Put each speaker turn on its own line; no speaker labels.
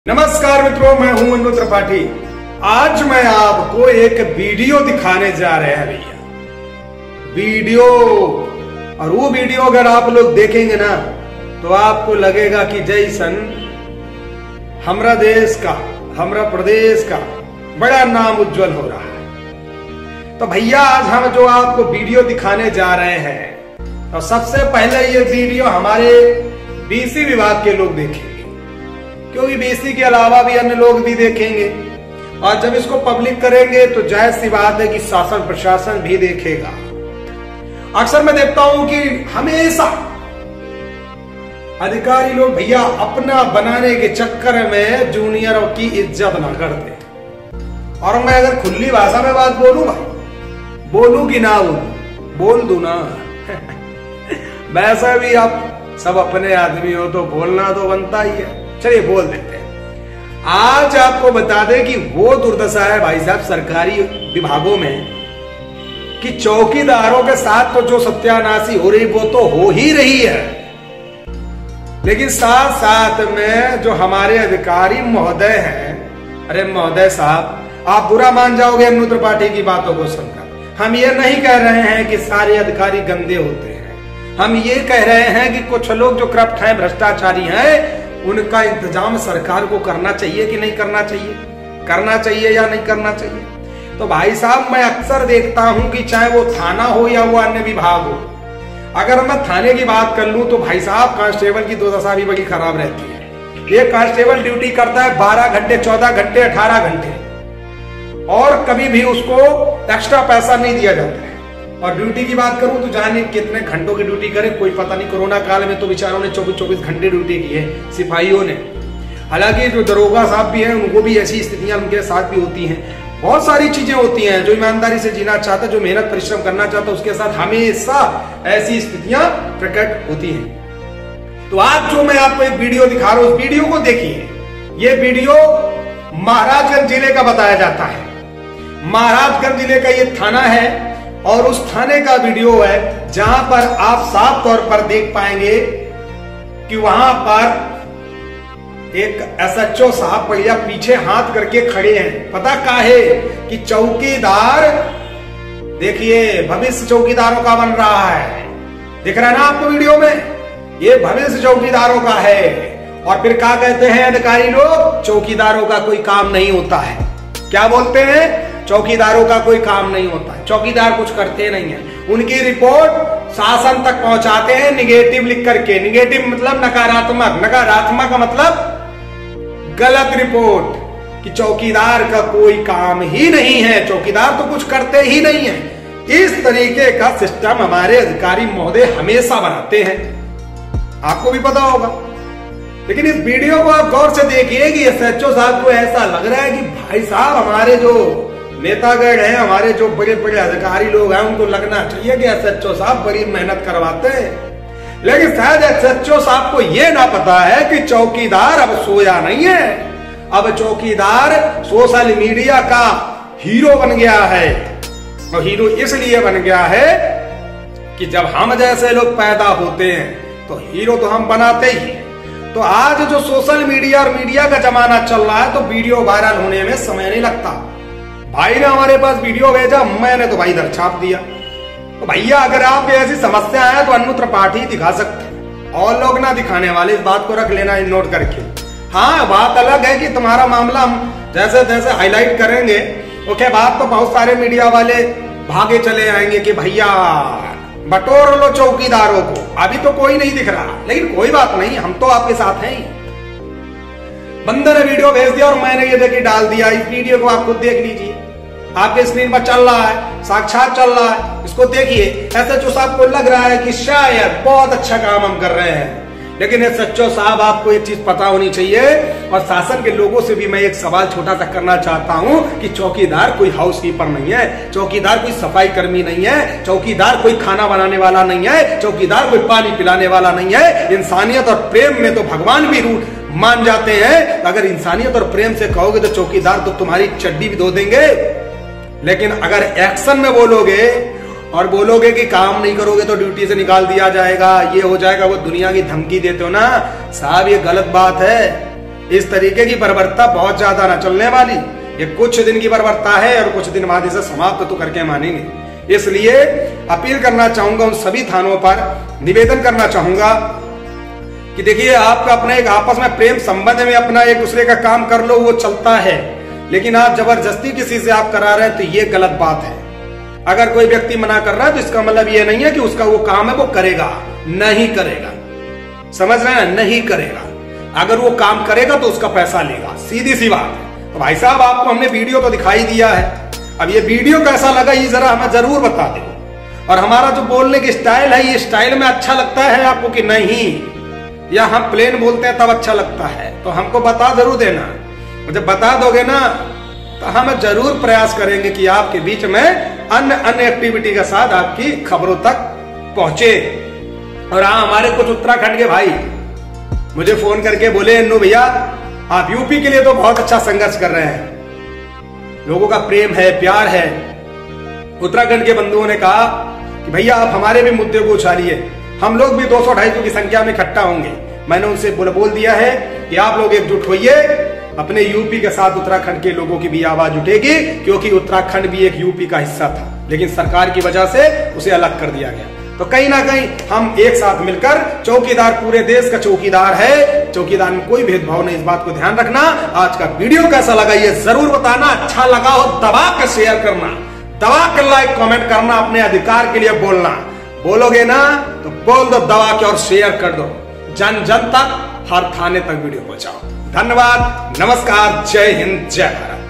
नमस्कार मित्रों, मैं हूं अनु त्रिपाठी। आज मैं आपको एक वीडियो दिखाने जा रहे हैं भैया। वीडियो, और वो वीडियो अगर आप लोग देखेंगे ना तो आपको लगेगा कि जैसन हमारा देश का, हमारा प्रदेश का बड़ा नाम उज्जवल हो रहा है। तो भैया आज हम जो आपको वीडियो दिखाने जा रहे हैं, तो सबसे पहले ये वीडियो हमारे बीसी विभाग के लोग देखेंगे, क्योंकि बीसी के अलावा भी अन्य लोग भी देखेंगे। और जब इसको पब्लिक करेंगे तो जायज सी बात है कि शासन प्रशासन भी देखेगा। अक्सर मैं देखता हूं कि हमेशा अधिकारी लोग भैया अपना बनाने के चक्कर में जूनियरों की इज्जत ना करते। और मैं अगर खुली भाषा में बात बोलूं भाई, बोलूं कि ना बोल दूं ना वैसा भी आप सब अपने आदमी हो तो बोलना तो बनता ही है। चलिए बोल देते हैं। आज आपको बता दें कि वो दुर्दशा है भाई साहब सरकारी विभागों में कि चौकीदारों के साथ तो जो सत्यानाशी हो रही वो तो हो ही रही है, लेकिन साथ साथ में जो हमारे अधिकारी महोदय हैं, अरे महोदय साहब आप बुरा मान जाओगे अनु त्रिपाठी की बातों को सुनकर। हम ये नहीं कह रहे हैं कि सारे अधिकारी गंदे होते हैं, हम ये कह रहे हैं कि कुछ लोग जो करप्ट हैं, भ्रष्टाचारी हैं, उनका इंतजाम सरकार को करना चाहिए कि नहीं करना चाहिए, करना चाहिए या नहीं करना चाहिए। तो भाई साहब मैं अक्सर देखता हूं कि चाहे वो थाना हो या वो अन्य विभाग हो, अगर मैं थाने की बात कर लूं तो भाई साहब कांस्टेबल की दुर्दशा भी बड़ी खराब रहती है। ये कांस्टेबल ड्यूटी करता है 12 घंटे, 14 घंटे, 18 घंटे, और कभी भी उसको एक्स्ट्रा पैसा नहीं दिया जाता है। और ड्यूटी की बात करूं तो जाने कितने घंटों की ड्यूटी करे कोई पता नहीं। कोरोना काल में तो बेचारों ने 24-24 घंटे ड्यूटी की है सिपाहियों ने। हालांकि जो दरोगा साहब भी हैं उनको भी ऐसी स्थितियां उनके साथ भी होती हैं। बहुत सारी चीजें होती हैं। जो ईमानदारी से जीना चाहता है, जो मेहनत परिश्रम करना चाहता है, उसके साथ हमेशा ऐसी स्थितियां प्रकट होती हैं। तो आज जो मैं आपको एक वीडियो दिखा रहा हूं, उस वीडियो को देखिए। ये वीडियो महाराजगंज जिले का बताया जाता है। महाराजगंज जिले का ये थाना है और उस थाने का वीडियो है जहां पर आप साफ तौर पर देख पाएंगे कि वहां पर एक एसएचओ साहब बढ़िया पीछे हाथ करके खड़े हैं। पता काहे कि चौकीदार, देखिए भविष्य चौकीदारों का बन रहा है। दिख रहा है ना आपको वीडियो में, ये भविष्य चौकीदारों का है। और फिर क्या कहते हैं अधिकारी लोग, चौकीदारों का कोई काम नहीं होता है। क्या बोलते हैं, चौकीदारों का कोई काम नहीं होता है, चौकीदार कुछ करते नहीं है। उनकी रिपोर्ट शासन तक पहुंचाते हैं निगेटिव लिख करके। निगेटिव मतलब नकारात्मक, नकारात्मक का मतलब गलत रिपोर्ट, कि चौकीदार का कोई काम ही नहीं है, चौकीदार तो कुछ करते ही नहीं है। इस तरीके का सिस्टम हमारे अधिकारी महोदय हमेशा बनाते हैं, आपको भी पता होगा। लेकिन इस वीडियो को आप गौर से देखिए कि एसएचओ साहब को ऐसा लग रहा है कि भाई साहब हमारे जो नेतागण हैं, हमारे जो बड़े बड़े अधिकारी लोग हैं, उनको लगना चाहिए कि एसएचओ साहब बड़ी मेहनत करवाते हैं। लेकिन शायद एसएचओ साहब को यह ना पता है कि चौकीदार अब सोया नहीं है। अब चौकीदार सोशल मीडिया का हीरो बन गया है। और हीरो इसलिए बन गया है कि जब हम जैसे लोग पैदा होते हैं तो हीरो तो हम बनाते ही हैं। तो आज जो सोशल मीडिया और मीडिया का जमाना चल रहा है, तो वीडियो वायरल होने में समय नहीं लगता। भाई ने हमारे पास वीडियो भेजा, मैंने तो भाई इधर छाप दिया। तो भैया अगर आपकी ऐसी समस्या है तो अनु त्रिपाठी दिखा सकते हैं, और लोग ना दिखाने वाले, इस बात को रख लेना नोट करके। हाँ, बात अलग है कि तुम्हारा मामला हम जैसे तैसे हाईलाइट करेंगे, ओके, बात तो बहुत सारे मीडिया वाले भागे चले आएंगे कि भैया बटोर लो चौकीदारों को। अभी तो कोई नहीं दिख रहा, लेकिन कोई बात नहीं, हम तो आपके साथ हैं ही। बंदर ने वीडियो भेज दिया और मैंने ये देखिए डाल दिया। इस वीडियो को आप खुद देख लीजिए, आपके स्क्रीन पर चल रहा है, साक्षात चल रहा है, इसको देखिए। एसएचओ साहब को लग रहा है कि शायद बहुत अच्छा काम हम कर रहे हैं, लेकिन एसएचओ साहब आपको एक चीज पता होनी चाहिए, और शासन के लोगों से भी मैं एक सवाल छोटा सा करना चाहता हूं कि चौकीदार कोई हाउसकीपर नहीं है, चौकीदार कोई सफाई कर्मी नहीं है, चौकीदार कोई खाना बनाने वाला नहीं है, चौकीदार कोई पानी पिलाने वाला नहीं है। इंसानियत और प्रेम में तो भगवान भी रूठ मान जाते हैं। अगर इंसानियत और प्रेम से कहोगे तो चौकीदार तो तुम्हारी चड्डी भी धो देंगे। लेकिन अगर एक्शन में बोलोगे और बोलोगे कि काम नहीं करोगे तो ड्यूटी से निकाल दिया जाएगा, ये हो जाएगा, वो दुनिया की धमकी देते हो ना साहब, ये गलत बात है। इस तरीके की बर्बरता बहुत ज्यादा ना चलने वाली। ये कुछ दिन की बर्बरता है और कुछ दिन बाद इसे समाप्त तो करके मानेंगे। इसलिए अपील करना चाहूंगा उन सभी थानों पर, निवेदन करना चाहूंगा कि देखिए, आपका अपना एक आपस में प्रेम संबंध में अपना एक दूसरे का काम कर लो, वो चलता है, लेकिन आप जबरदस्ती किसी से आप करा रहे हैं तो ये गलत बात है। अगर कोई व्यक्ति मना कर रहा है तो इसका मतलब ये नहीं है कि उसका वो काम है वो करेगा, नहीं करेगा। समझ रहे हैं? नहीं करेगा। अगर वो काम करेगा तो उसका पैसा लेगा, सीधी सी बात है। तो भाई साहब, आपको हमने वीडियो तो दिखाई दिया है, अब ये वीडियो कैसा लगा ये जरा हमें जरूर बता दो। और हमारा जो बोलने की स्टाइल है, ये स्टाइल में अच्छा लगता है आपको कि नहीं, या हम प्लेन बोलते हैं तब अच्छा लगता है, तो हमको बता जरूर देना। जब बता दोगे ना तो हम जरूर प्रयास करेंगे कि आपके बीच में अन्य एक्टिविटी के साथ आपकी खबरों तक पहुंचे। और हाँ, हमारे कुछ उत्तराखंड के भाई मुझे फोन करके बोले, अन्नू भैया आप यूपी के लिए तो बहुत अच्छा संघर्ष कर रहे हैं, लोगों का प्रेम है, प्यार है। उत्तराखंड के बंधुओं ने कहा कि भैया आप हमारे भी मुद्दे को उछालिए, हम लोग भी 200-250 की संख्या में इकट्ठा होंगे। मैंने उनसे बोल दिया है कि आप लोग एकजुट होइए, अपने यूपी के साथ उत्तराखंड के लोगों की भी आवाज उठेगी, क्योंकि उत्तराखंड भी एक यूपी का हिस्सा था, लेकिन सरकार की वजह से उसे अलग कर दिया गया। तो कहीं ना कहीं हम एक साथ मिलकर, चौकीदार पूरे देश का चौकीदार है, चौकीदार में कोई भेदभाव नहीं, इस बात को ध्यान रखना। आज का वीडियो कैसा लगा ये जरूर बताना, अच्छा लगा हो दबा कर शेयर करना, दबा कर लाइक कमेंट करना, अपने अधिकार के लिए बोलना। बोलोगे ना तो बोल दो दबा के और शेयर कर दो, जन जन तक, हर थाने तक वीडियो पहुंचाओ। धन्यवाद, नमस्कार, जय हिंद, जय भारत।